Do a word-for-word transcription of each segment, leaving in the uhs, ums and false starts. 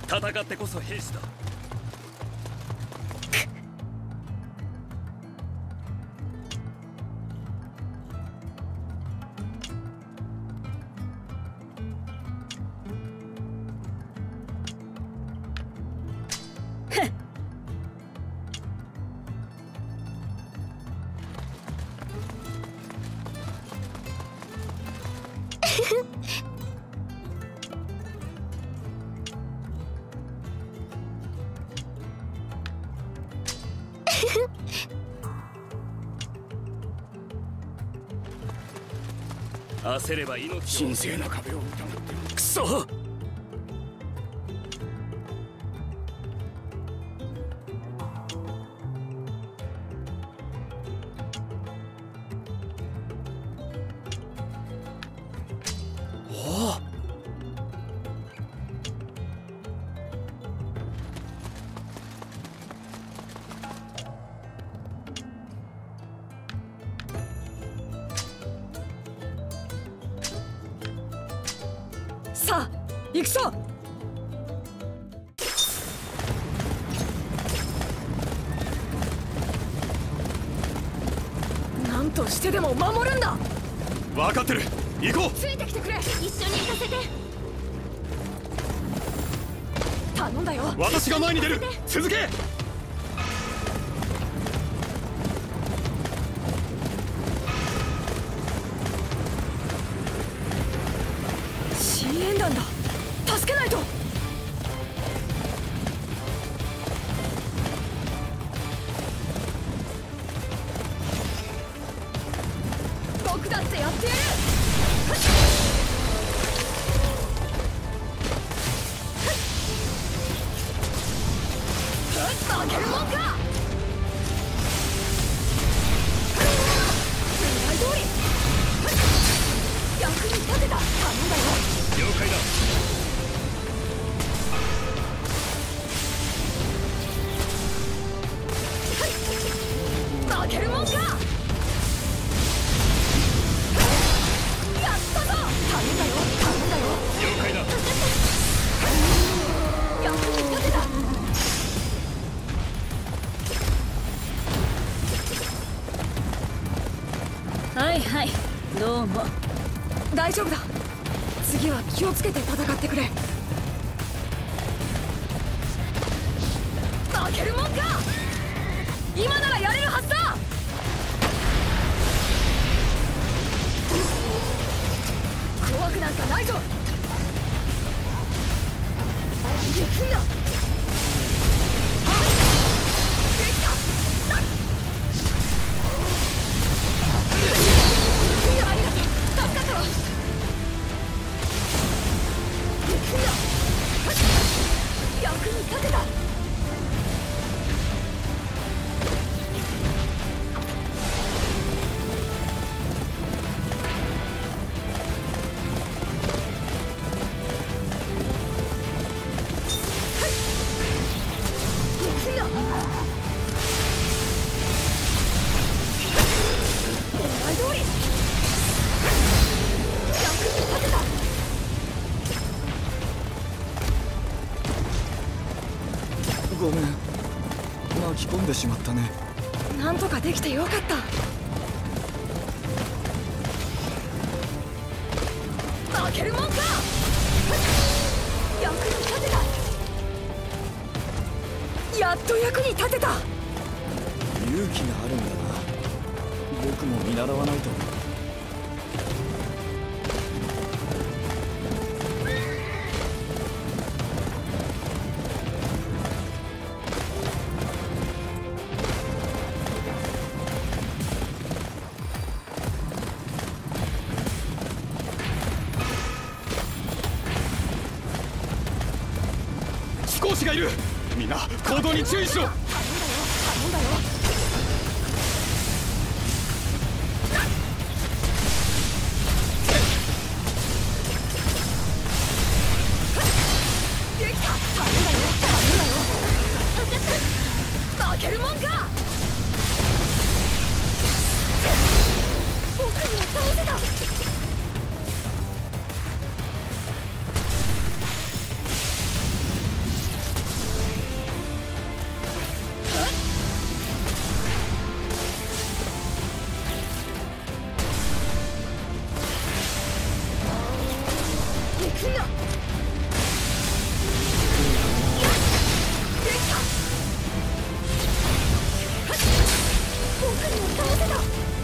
戦ってこそ兵士だ。焦れば命を。 神聖な壁を疑ってくそ。 さあ行くぞ。何としてでも守るんだ。 分かってる、行こう。 ついてきてくれ。一緒に行かせて。頼んだよ。 私が前に出る。続け。 支援団だ。助けないと。僕だってやってやる。負けるもんか。狙い通り。役に立てた。頼んだよ。 了解だ。 負けるもんか。やったぞ。頼んだよ。頼んだよ。 了解だ。 役に立てた。はいはい、どうも。大丈夫だ。次は気をつけて戦ってくれ。負けるもんか。今ならやれるはずだ。怖くなんかないぞ。行くんだ。できた。ありがとう。助かったわ。行くんだ。役に立てた。 ごめん、巻き込んでしまったね。 なんとかできてよかった。負けるもんか。役に立てた。やっと役に立てた。 勇気があるんだな。僕も見習わないと。飛行士がいる。みんな行動に注意しろ。 頼んだよ。頼んだよ。できた。頼んだよ。頼んだよ。負けるもんか。僕には倒せた。 くな。できた。僕にも倒せた。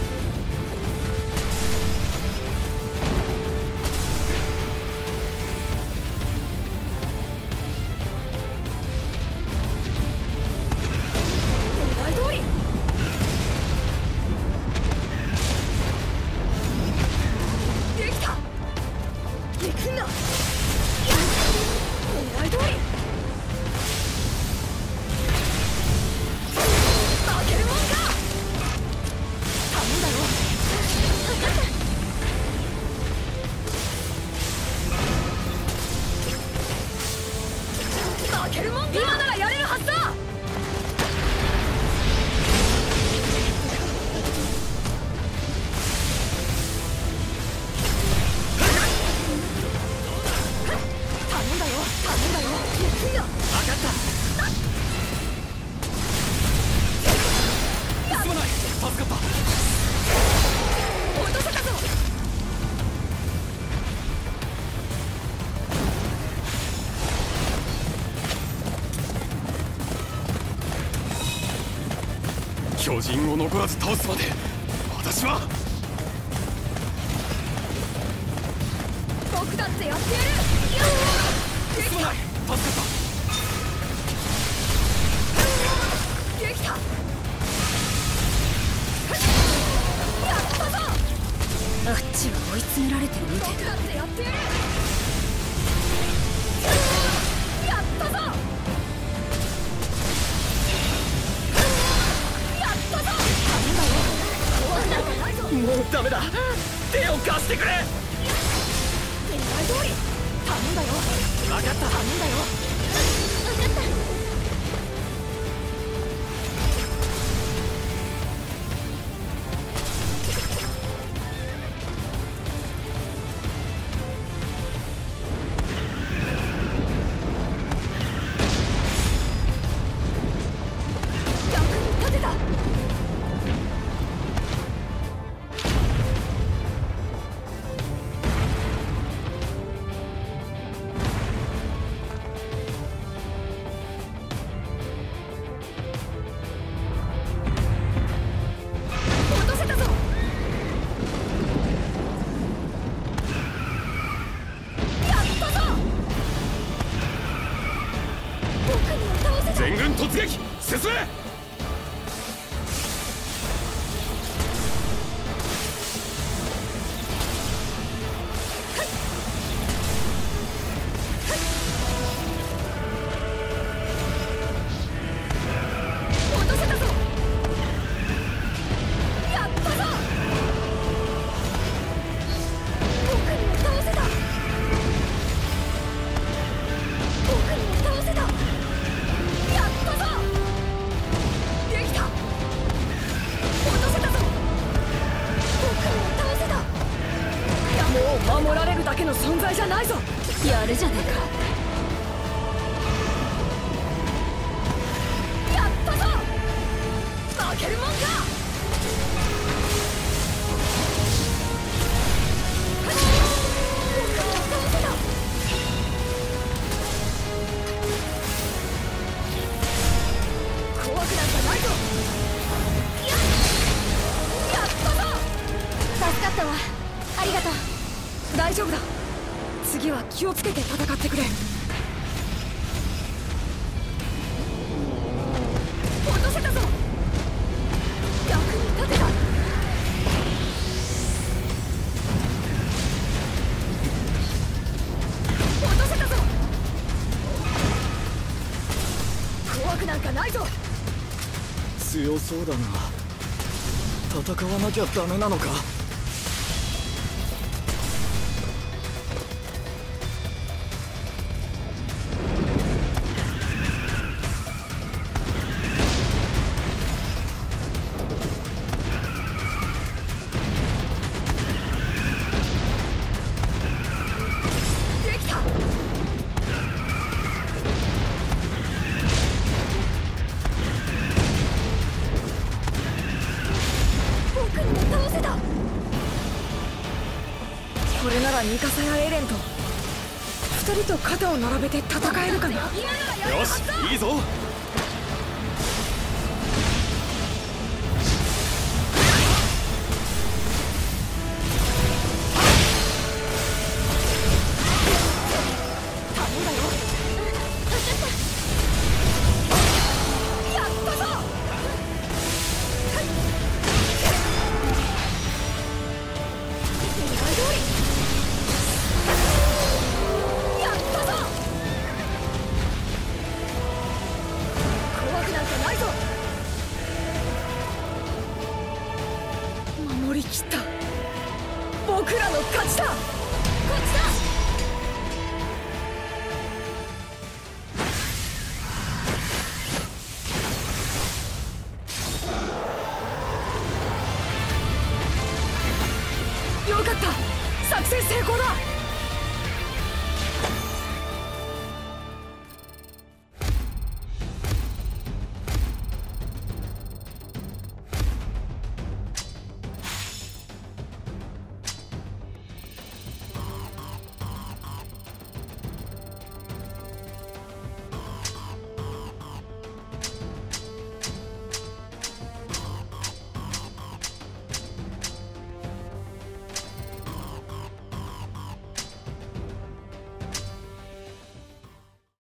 狙い通り。できた。行くな。狙い通り。負けるもんか。頼んだよ。分かった。負けるもんか。今ならやれるはずだ。頼んだよ。頼んだよ。行くよ。 分かった。すまない。助かった。 落とせたぞ。 巨人を残らず倒すまで私は。 僕だってやってやる。 すまない。助かった。 できた。やったぞ。あっちは追い詰められてるみたいだ。僕だってやってやる。やったぞ。やったぞ。頼んだよ。怖くなんかないぞ。 もうダメだ。手を貸してくれ。 狙い通り。頼んだよ。 分かった。 頼んだよ。分かった。役に立てた。落とせたぞ。やったぞ。僕には倒せた。 全軍突撃進め。 落とせたぞ。やったぞ。僕にも倒せた。僕にも倒せた。やったぞ。できた。落とせたぞ。僕にも倒せた。いや、もう守られるだけの存在じゃないぞ。やるじゃねえか。やったぞ。負けるもんか。僕にも倒せた。怖くなんかないぞ。ややったぞ。助かったわ。ありがとう。大丈夫だ。次は気をつけて戦ってくれ。落とせたぞ。役に立てた。落とせたぞ。怖くなんかないぞ。 強そうだな。戦わなきゃダメなのか。 できた。僕にも倒せた。これならミカサやエレンと二人と肩を並べて戦えるかな。 よし、いいぞ。 守り切った。僕らの勝ちだ。こっちだ。よかった、作戦成功だ。